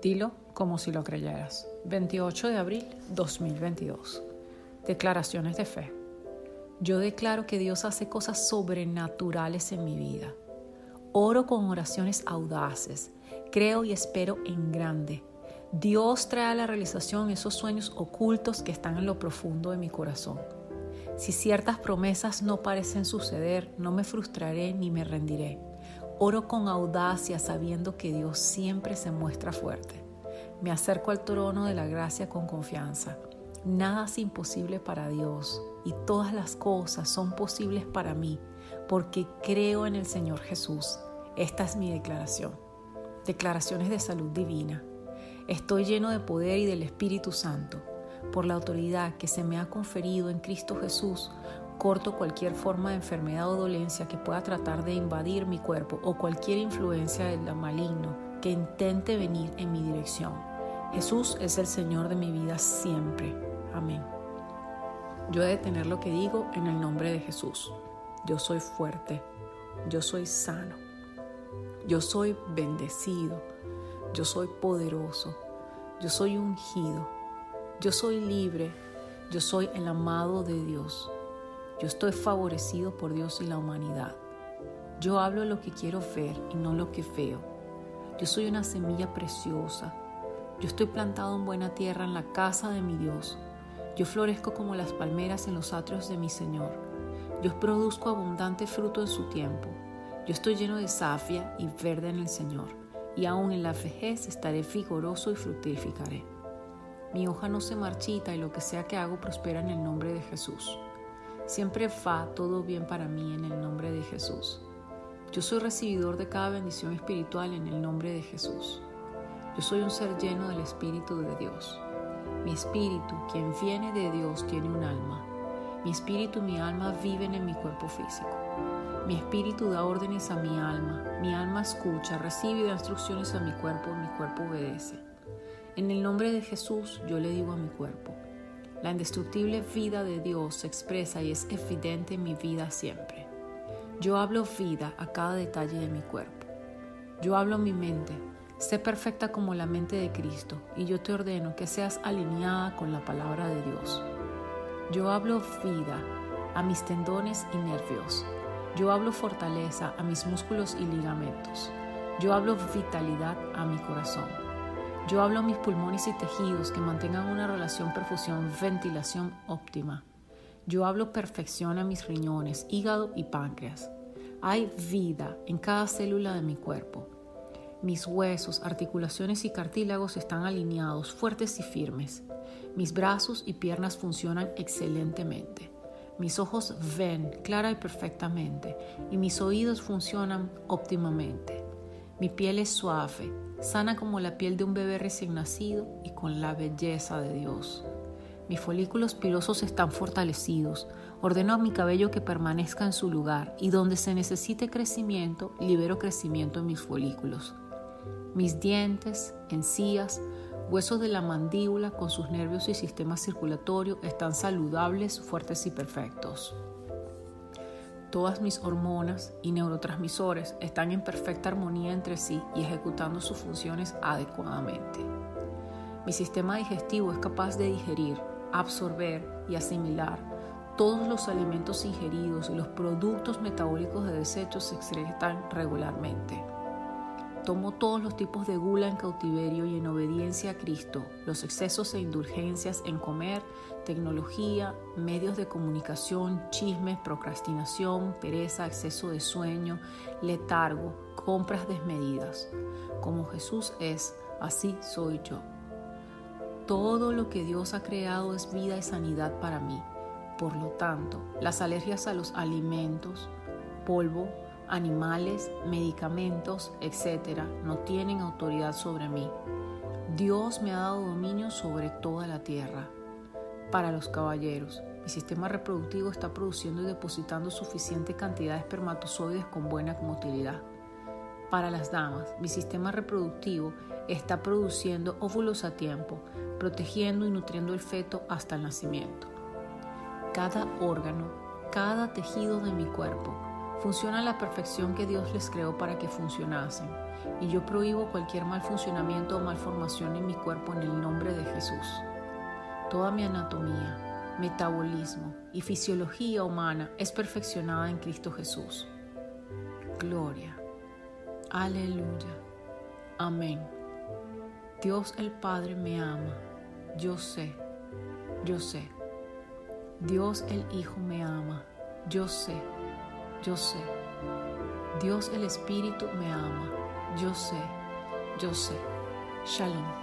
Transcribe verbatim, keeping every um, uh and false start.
Dilo como si lo creyeras. veintiocho de abril dos mil veintidós. Declaraciones de fe. Yo declaro que Dios hace cosas sobrenaturales en mi vida. Oro con oraciones audaces. Creo y espero en grande. Dios trae a la realización esos sueños ocultos que están en lo profundo de mi corazón. Si ciertas promesas no parecen suceder, no me frustraré ni me rendiré. Oro con audacia sabiendo que Dios siempre se muestra fuerte. Me acerco al trono de la gracia con confianza. Nada es imposible para Dios y todas las cosas son posibles para mí porque creo en el Señor Jesús. Esta es mi declaración. Declaraciones de salud divina. Estoy lleno de poder y del Espíritu Santo. Por la autoridad que se me ha conferido en Cristo Jesús, corto cualquier forma de enfermedad o dolencia que pueda tratar de invadir mi cuerpo o cualquier influencia del maligno que intente venir en mi dirección. Jesús es el Señor de mi vida siempre. Amén. Yo he de tener lo que digo en el nombre de Jesús. Yo soy fuerte. Yo soy sano. Yo soy bendecido. Yo soy poderoso. Yo soy ungido. Yo soy libre. Yo soy el amado de Dios. Yo estoy favorecido por Dios y la humanidad. Yo hablo lo que quiero ver y no lo que veo. Yo soy una semilla preciosa. Yo estoy plantado en buena tierra en la casa de mi Dios. Yo florezco como las palmeras en los atrios de mi Señor. Yo produzco abundante fruto en su tiempo. Yo estoy lleno de savia y verde en el Señor. Y aún en la vejez estaré vigoroso y fructificaré. Mi hoja no se marchita y lo que sea que hago prospera en el nombre de Jesús. Siempre va todo bien para mí en el nombre de Jesús. Yo soy recibidor de cada bendición espiritual en el nombre de Jesús. Yo soy un ser lleno del Espíritu de Dios. Mi espíritu, quien viene de Dios, tiene un alma. Mi espíritu y mi alma viven en mi cuerpo físico. Mi espíritu da órdenes a mi alma. Mi alma escucha, recibe y da instrucciones a mi cuerpo. Mi cuerpo obedece. En el nombre de Jesús, yo le digo a mi cuerpo: la indestructible vida de Dios se expresa y es evidente en mi vida siempre. Yo hablo vida a cada detalle de mi cuerpo. Yo hablo a mi mente: sé perfecta como la mente de Cristo, y yo te ordeno que seas alineada con la palabra de Dios. Yo hablo vida a mis tendones y nervios. Yo hablo fortaleza a mis músculos y ligamentos. Yo hablo vitalidad a mi corazón. Yo hablo a mis pulmones y tejidos que mantengan una relación perfusión-ventilación óptima. Yo hablo perfección a mis riñones, hígado y páncreas. Hay vida en cada célula de mi cuerpo. Mis huesos, articulaciones y cartílagos están alineados, fuertes y firmes. Mis brazos y piernas funcionan excelentemente. Mis ojos ven clara y perfectamente y mis oídos funcionan óptimamente. Mi piel es suave, sana como la piel de un bebé recién nacido y con la belleza de Dios. Mis folículos pilosos están fortalecidos. Ordeno a mi cabello que permanezca en su lugar y donde se necesite crecimiento, libero crecimiento en mis folículos. Mis dientes, encías, huesos de la mandíbula con sus nervios y sistema circulatorio están saludables, fuertes y perfectos. Todas mis hormonas y neurotransmisores están en perfecta armonía entre sí y ejecutando sus funciones adecuadamente. Mi sistema digestivo es capaz de digerir, absorber y asimilar todos los alimentos ingeridos y los productos metabólicos de desechos se excretan regularmente. Tomo todos los tipos de gula en cautiverio y en obediencia a Cristo, los excesos e indulgencias en comer, tecnología, medios de comunicación, chismes, procrastinación, pereza, exceso de sueño, letargo, compras desmedidas. Como Jesús es, así soy yo. Todo lo que Dios ha creado es vida y sanidad para mí. Por lo tanto, las alergias a los alimentos, polvo, animales, medicamentos, etcétera, no tienen autoridad sobre mí. Dios me ha dado dominio sobre toda la tierra. Para los caballeros, mi sistema reproductivo está produciendo y depositando suficiente cantidad de espermatozoides con buena motilidad. Para las damas, mi sistema reproductivo está produciendo óvulos a tiempo, protegiendo y nutriendo el feto hasta el nacimiento. Cada órgano, cada tejido de mi cuerpo funcionan a la perfección que Dios les creó para que funcionasen, y yo prohíbo cualquier mal funcionamiento o malformación en mi cuerpo en el nombre de Jesús. Toda mi anatomía, metabolismo y fisiología humana es perfeccionada en Cristo Jesús. Gloria. Aleluya. Amén. Dios el Padre me ama. Yo sé. Yo sé. Dios el Hijo me ama. Yo sé. Yo sé. Dios el Espíritu me ama. Yo sé. Yo sé. Shalom.